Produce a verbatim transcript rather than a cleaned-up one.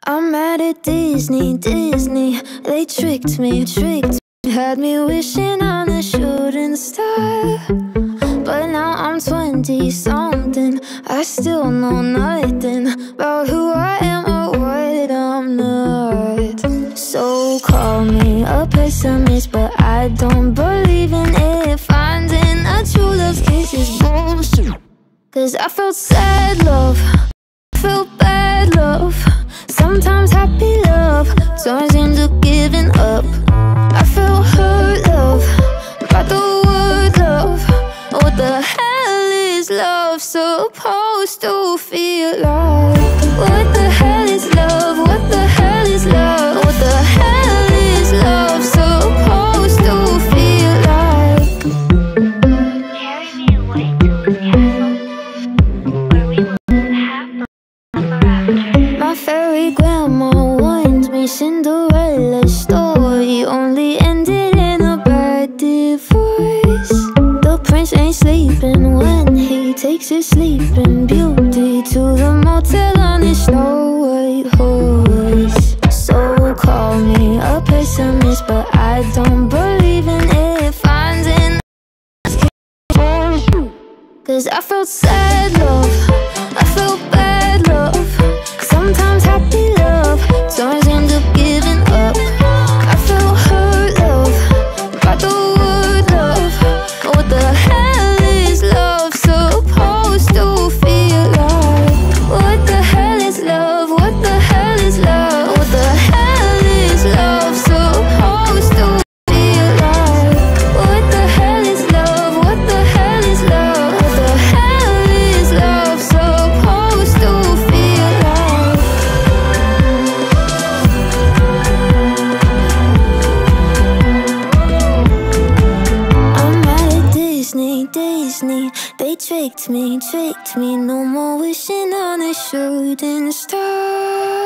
I'm mad at Disney, Disney. They tricked me, tricked me. Had me wishing on a shooting star. But now I'm twenty-something. I still know nothing about who I am or what I'm not. So call me a pessimist, but I don't believe in it. Finding a true love's kiss is bullshit. Cause I felt sad love, felt bad love. Sometimes happy love turns into giving up. I felt hurt love, by the word love. What the hell is love supposed to feel like? What the hell is love? What the hell is love? What the hell is love supposed to feel like? Carry me away to the castle, where we will live happily ever after. My fairy grandma warned me Cinderella's story only ended in a bad divorce. The prince ain't sleeping when he takes his sleeping beauty to the motel on his snow white horse. So call me a pessimist, but I don't believe in it. Finding cause I felt sad love, I felt bad love. Sometimes happy love turns into giving up. I felt hurt love, by the word love. What the hell is love supposed to feel like? What the hell is love? What the hell is love? What the hell is love supposed to feel like? What the hell is love? What the hell is love? What the hell is love supposed to feel like? I'm mad at Disney, Disney. They tricked me, tricked me. No more wishing on a shooting star.